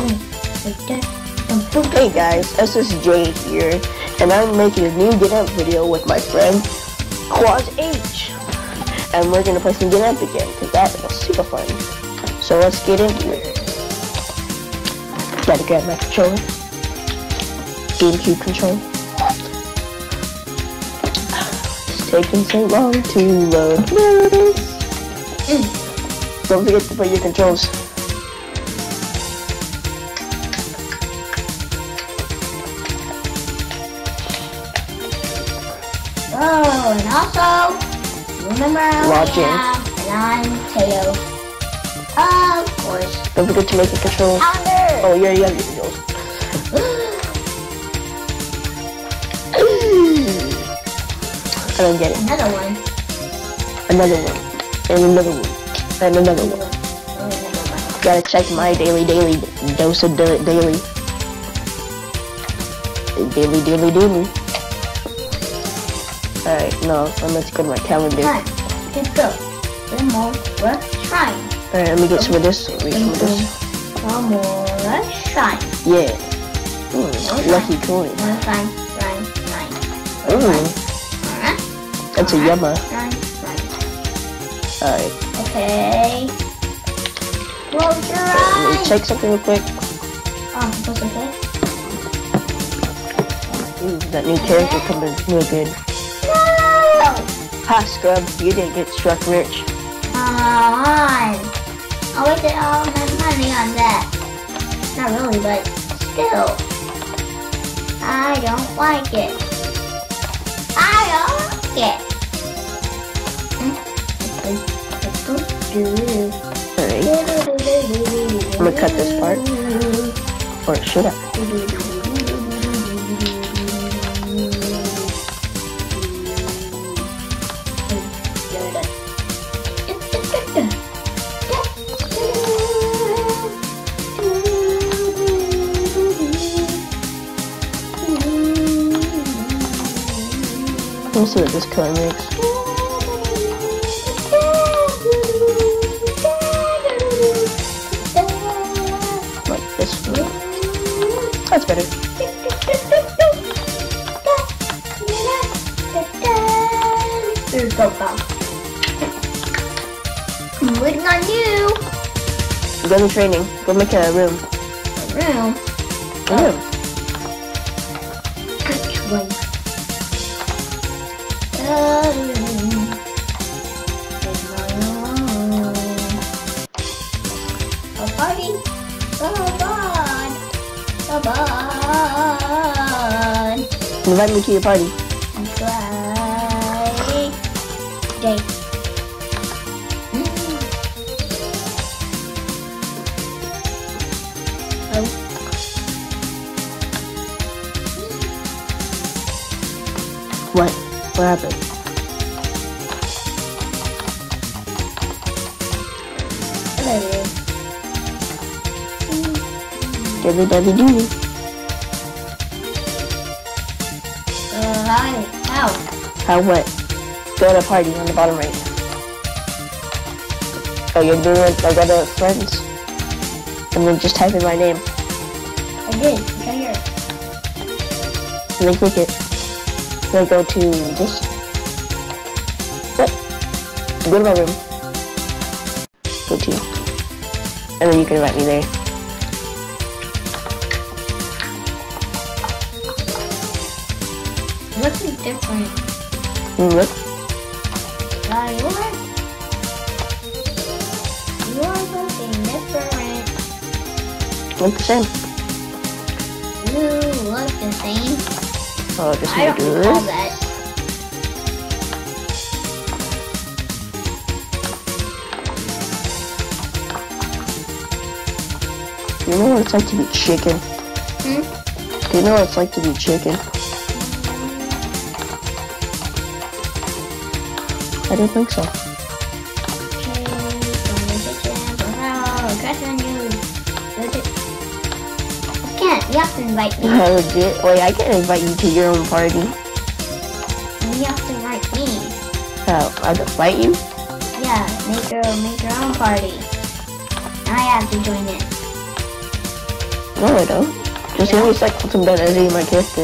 Hey guys, SSJ here, and I'm making a new Getamped video with my friend Quaz H, and we're gonna play some Getamped again because that was super fun. So let's get into it. Gotta grab my controller, GameCube controller. It's taking so long to load. Don't forget to put your controls. Oh, and also, remember Watching. and I'm Teo. Of course. Don't forget to make your controls. Calendar. Oh, you already have your controls. I don't get it. Another one. Another one. And another one. And another one. Gotta check my daily dose of daily. Daily. Alright, no, let's go to my calendar. Alright, let's go. One more, we're trying. Alright, let me get some of this. One more, trying. Yeah. Lucky coin. Nine. Ooh. Alright. That's a yumma. Nine. Alright. Okay. Close your Let me eyes. check something real quick. Oh, that's okay. Ooh, that new character coming real good. No! Ha, scrub, you didn't get struck rich. Come on. I wasted all my money on that. Not really, but still. I don't like it. I don't like it. Alright, I'm gonna cut this part. Or should I? Let's see what this color makes. Like this one. That's better. There's go. I'm waiting on you. Go to training. Go make a room. A room. A room. Which one? A party? Come on. Invite me to your party. Day. Oh. What? What happened? Debbie. How? How what? Go to a party on the bottom right. Oh, you're doing it like other friends? And then just type in my name. I did. Right here. And then click it. Then go to this. What? Go to my room. Go to. And then you can invite me there. Looks different. Look. You're looking different. Look the same. You look the same. Oh, just I don't do recall this. that. You know what it's like to be chicken? Do you know what it's like to be chicken? I don't think so. You have to invite me. Legit? Wait, I can't invite you to your own party. You have to invite me. Oh, I have to fight you? Yeah, make your own party. I have to join it. No, I don't. Just give me a second. I'm done editing my character.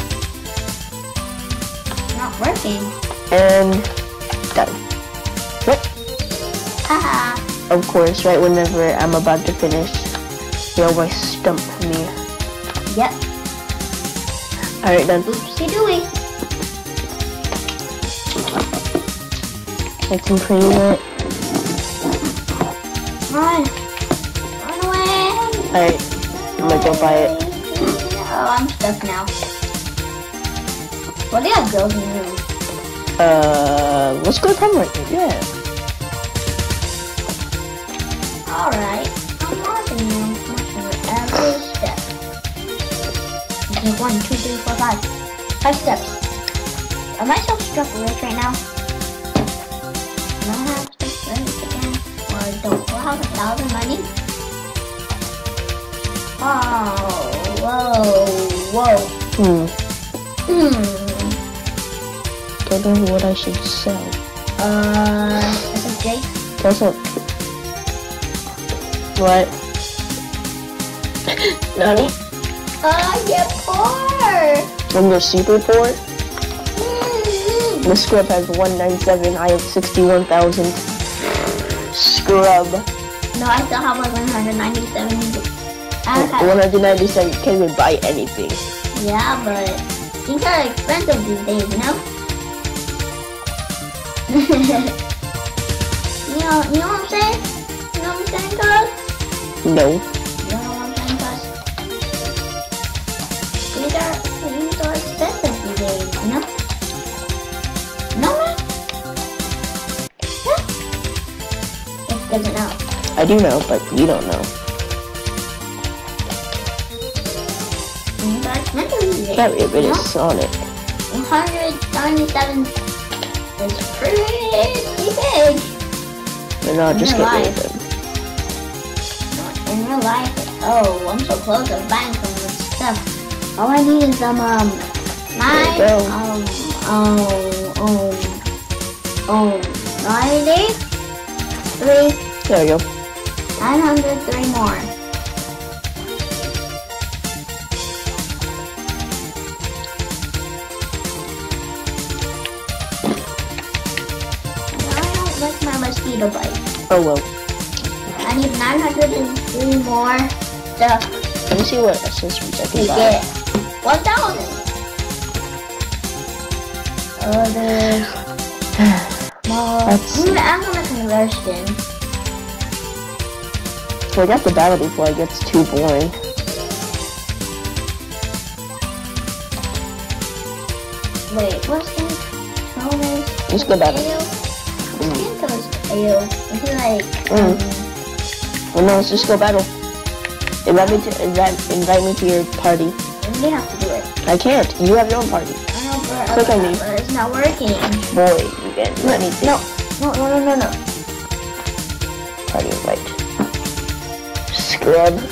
It's not working. And done. What? Haha. Of course, right whenever I'm about to finish, you always stump me. Yep. Alright, done. Oopsie dooey. Make some pretty lit. Run. Run away. Alright, I'm gonna go buy it. Oh, I'm stuck now. Well, they have girls in the room. Let's go to time right here. Yeah. Alright. I'm watching you. Watching every step. Okay, 1, 2, 3, 4, 5. 5 steps. Am I self-struck rich right now? Do I have to rich again? Or don't I have 1,000 money? Oh, whoa. Don't know what I should sell. SSJ? What's up? What? Nani? You're poor! I'm the super poor? The scrub has 197, I have 61,000. Scrub. No, I still have like 197. 197, you can't even buy anything. Yeah, but things are expensive these days, you know? you know what I'm saying? You know what I'm saying, cuz? No. You know what I'm saying, cuz? Things are expensive these days, you know? No, man? Yeah. It doesn't know. I do know, but you don't know. Things are expensive these days. Get rid of Sonic. 197 is pretty big. No, just get rid of them. In real life, oh, I'm so close to buying some good stuff. All I need is some, There you go. 93, There you go. 903 more. I don't like my mosquito bite. Oh well. I need 903 more stuff Let me see what accessories I to can buy. get 1,000. There's more. I'm gonna converse then. So I got the battle before it gets too boring. Wait, what's in Thomas? Just go battle. What's in Thomas? Is he like, Well, no, let's just go battle. Invite me to your party. we have to do it. I can't. You have your own party. I know, Click on me. but it's not working. Boy, you get let me see. No. Party invite. Scrub.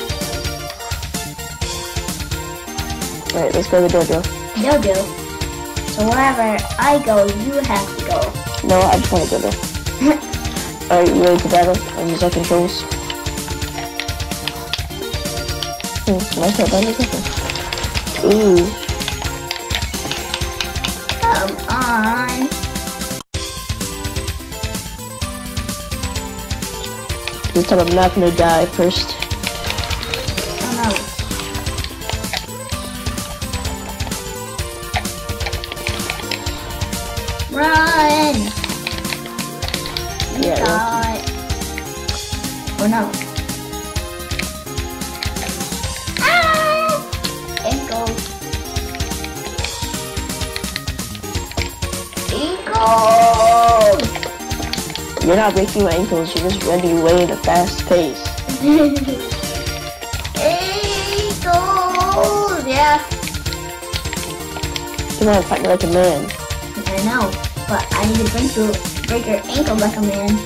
Alright, let's go to the dojo. Dojo. So wherever I go, you have to go. No, I just want to go there. Alright, you ready to battle? I'll use our controls. Nice head, Ooh. Come on. This time I'm not gonna die first. Oh no. Run! Yeah. Oh no. Ah! Ankle. You're not breaking my ankles, you're just running away at a fast pace. Ankles! Yeah. Come on, fight me like a man. I know, but I need to break your ankle like a man.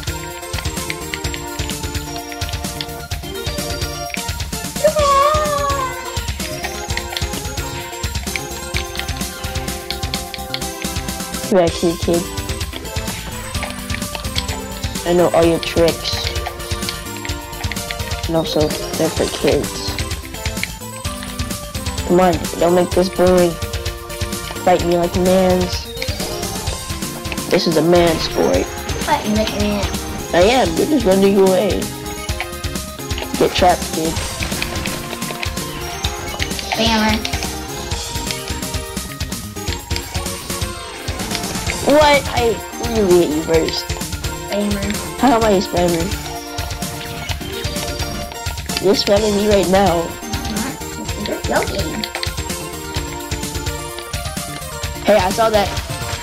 Come back here, kid. I know all your tricks. And also, they're for kids. Come on, don't make this boring. Fight me like mans. This is a man sport. Fight me like a man. I am, you're just running away. Get trapped, kid. Spammer. What? I really hit you first. Spammer. How am I a spammer? You're spamming me right now. You're joking. Hey, I saw that.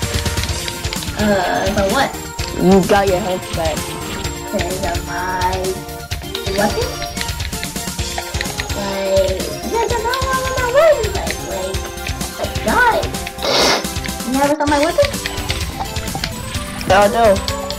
But what? You got your health back. Because of my weapon? Like, because of my weapon. Like, God. You never saw my weapon? Oh no.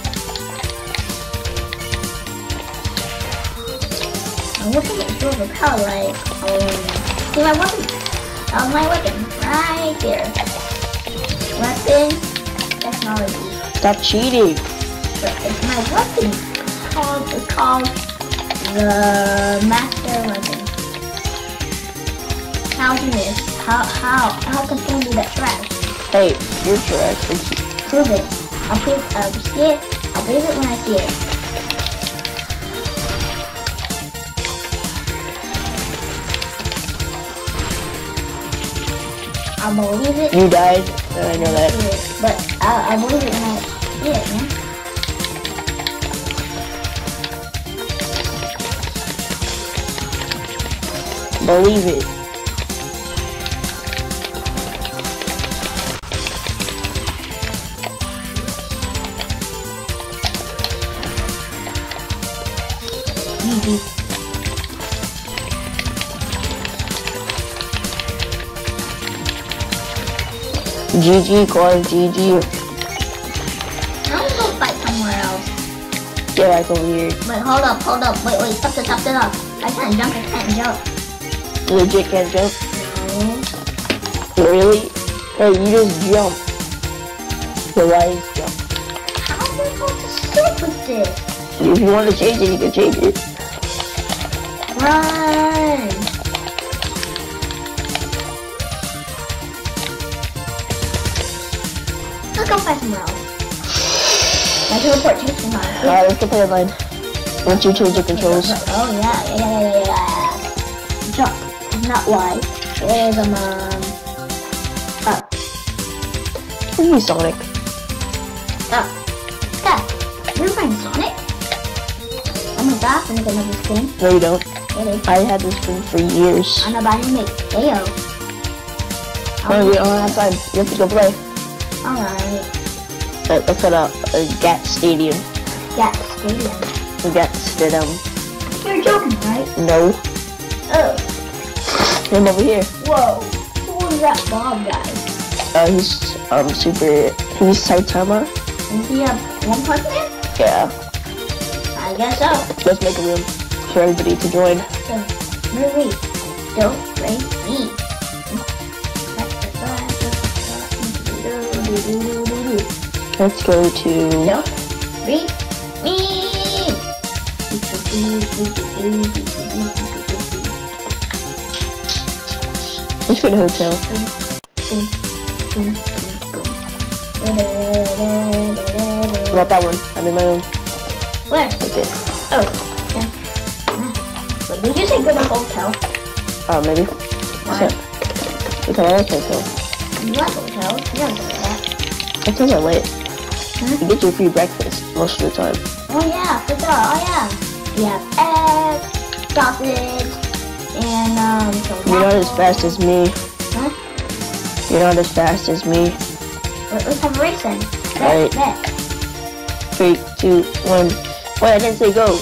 My weapon is so overpowered, like, see my weapon? That was my weapon, right there. Weapon, technology. Stop cheating. It's my weapon. It's called the master weapon. How do this? How can someone do that trash? Hey, you're trash. Prove it. I'll see it. I'll believe it when I see it. I'll believe it. You died, and I know that. But I'll believe it when I see it, man. Believe it. GG, Quaz, GG. I'm gonna go fight somewhere else. Get back over here. Wait, hold up. Wait, stop it. I can't jump. You legit can't jump? No. Really? Hey, you just jump. The legs jump. How am I supposed to sleep with this? If you want to change it, you can change it. Run! Let's go fight somewhere else. My teleportation line. Alright, let's go play online. Once you change the controls. Oh yeah. Jump. Not Y. It is up. What are you, Sonic? Up. Dad, you're playing Sonic? Oh my gosh, I'm gonna get another skin. No, you don't. Really? I had this thing for years. I'm about to make KO. No, you don't have time. You have to go play. Alright. Let's go to Gat Stadium. Gat Stadium. Gat Stadium. You're joking, right? No. Oh. Him over here. Whoa. Who is that Bob guy? He's he's Saitama. Does he have one punch man? Yeah. I guess so. Let's make a room for everybody to join. So, Marie, don't break me. Let's go to... Don't break me. Let's go to hotel. Not that one. I'm in my own. Where? Okay. Oh. Yeah. Wait, did you say go to hotel? Maybe. Why? Because I like hotel. You like hotel? You don't do that. Hotels are lit. Huh? You get your free breakfast most of the time. Oh yeah, for sure. Oh yeah. We have eggs, sausage, and some You're not as fast as me. Huh? You're not as fast as me. Let's have a race then. Alright. Bet. 3, 2, 1. Wait, I didn't say go.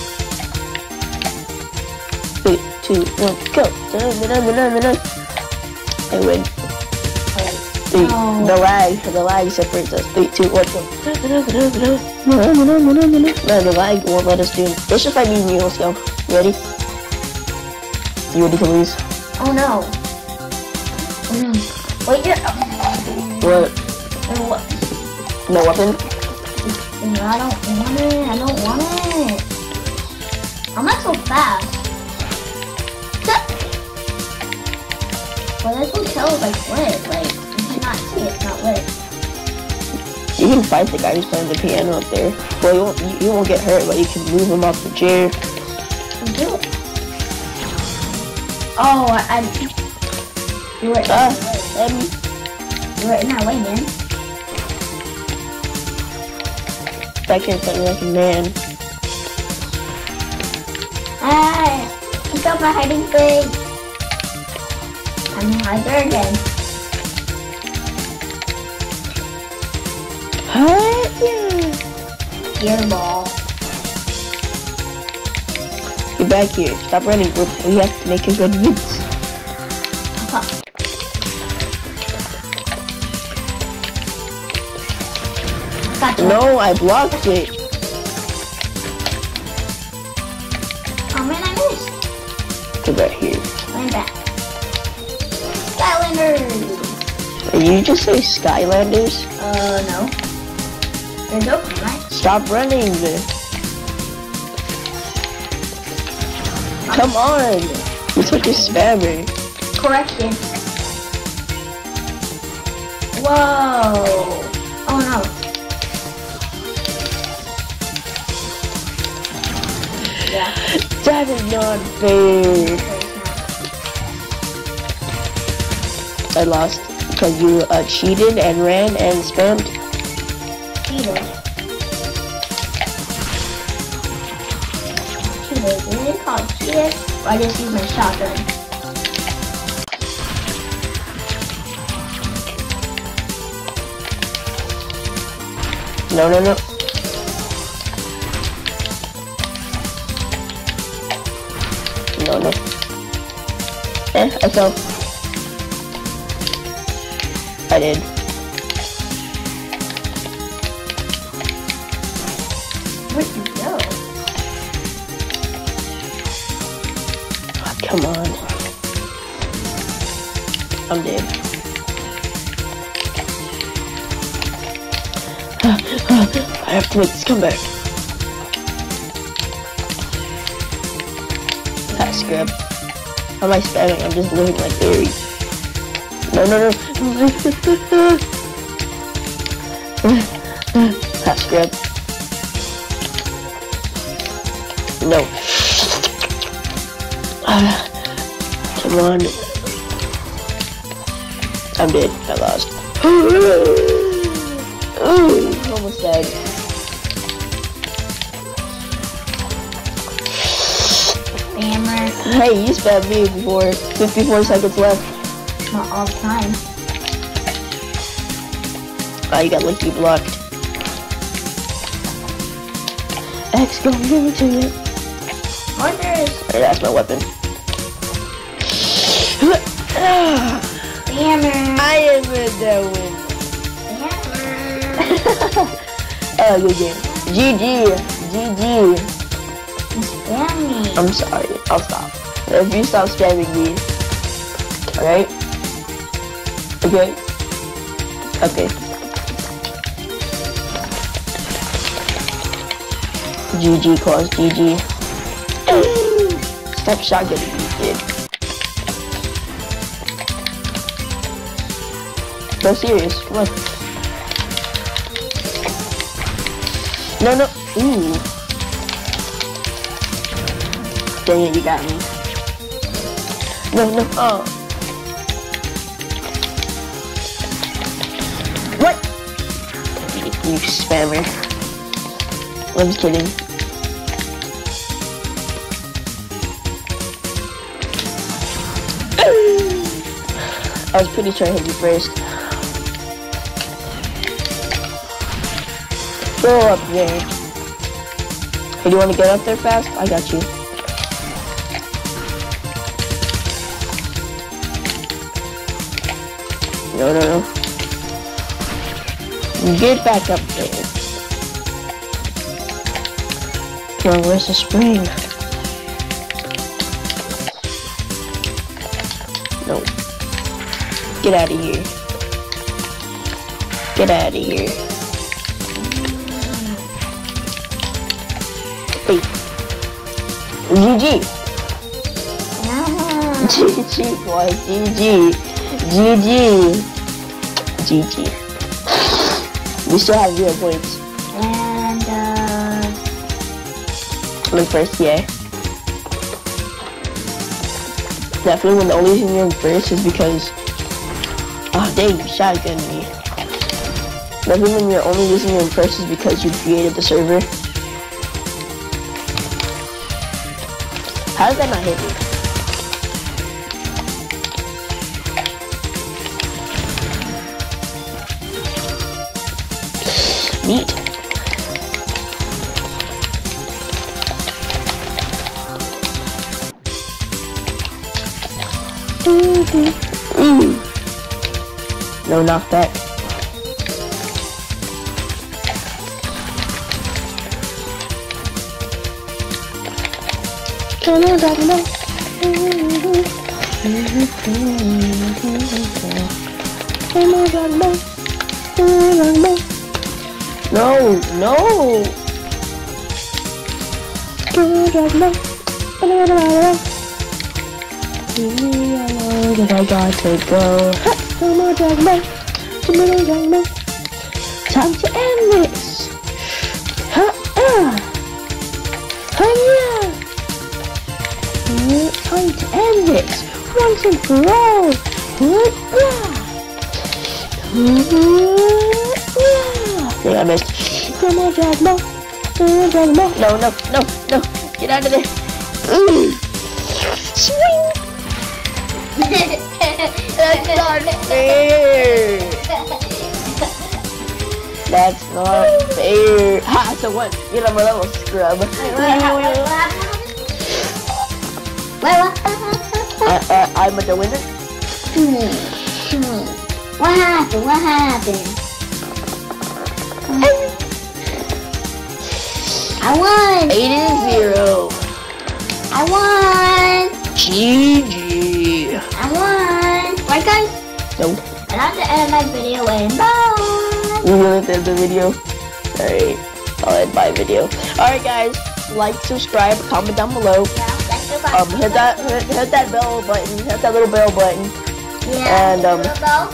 3, 2, 1, go. I win. No. The lag separates us. 3, 2, 1, go. No, the lag won't let us do it. Let's just fight me and you. Let's go. You ready? You ready to lose? Oh no. Wait, yeah. What? What? No weapon? I don't want it. I'm not so fast. Well, this hotel is like lit. Like, you cannot see it's not lit. You can fight the guy who's playing the piano up there. Well, you won't get hurt, but you can move him off the chair. Do it. Oh, you were in our way, man. Back here fighting like a man. Hey, you got my hiding thing. I'm in hide there again. Gear ball. Get back here. Stop running. We have to make a good use. Gotcha. No, I blocked it. Oh man, I missed. Get right here. Land back. Skylanders. Did you just say Skylanders? No. There's open, right? Stop running. Come on. You're such a spammer. Correction. Whoa. Oh no. Yeah. That is not fair. I lost because you cheated and ran and spammed. Cheated. Cheated. Is it called cheated? Or I just used my shotgun? No. No. I fell. I did. Where'd you go? Oh, come on. I'm dead. I have to make this comeback. Pass grab. How am I spamming? I'm just living like Larry. No. Pass grab. No. Come on. I'm dead. I lost. Almost dead. Spammer. Hey, you spammed me before. 54 seconds left. Not all the time. Oh, you got lucky blocked. X, go give it to you. Orders. Alright, that's my weapon. Spammer. I am the winner. Oh, good game. GG. You spam me. I'm sorry. I'll stop. If you stop spamming me. Alright? Okay? Okay. GG, Quaz. GG. Stop shotgunning me, kid. No, serious. Come on. No. Ooh. Dang it, you got me. No. Oh. What? You spammer. I'm just kidding. I was pretty sure I hit you first. Go up there. Hey, do you want to get up there fast? I got you. No. Get back up there. Come on, where's the spring? No. Get out of here. Get out of here. Hey. GG. GG, boy. GG. GG. GG. We still have 0 points. And Look first, yeah. Definitely when the only reason you're in first is because... Oh dang, you shotgun me. Definitely when you're only reason you're in first is because you created the server. How did that not hit me? Neat. No knockback. No, no. I got to go. Time to end this. Time to end this once and for all. I missed. Come on, Dragma. No, no, no, no. Get out of there. Swing. That's not fair. That's not fair. Ha, it's a 1. Get on my level, scrub. What happened? I'm the winner. What happened? What happened? I won! 8-0. I won! GG. I won! Right, guys? No. And that's the end of my video, and bye! You really did the video? Alright. I'll end my video. Alright, guys. Like, subscribe, comment down below. Yeah, like, subscribe. Hit that bell button. Hit that little bell button. Yeah, And little bell.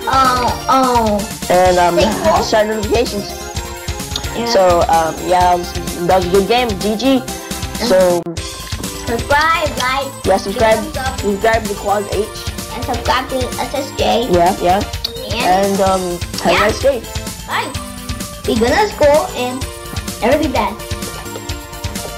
And set notifications. Yeah. So yeah, that was a good game. GG. So subscribe, like, yeah, subscribe to Quaz H. and subscribe to SSJ. Yeah. And have a nice day. Bye. Be good at school and never be bad.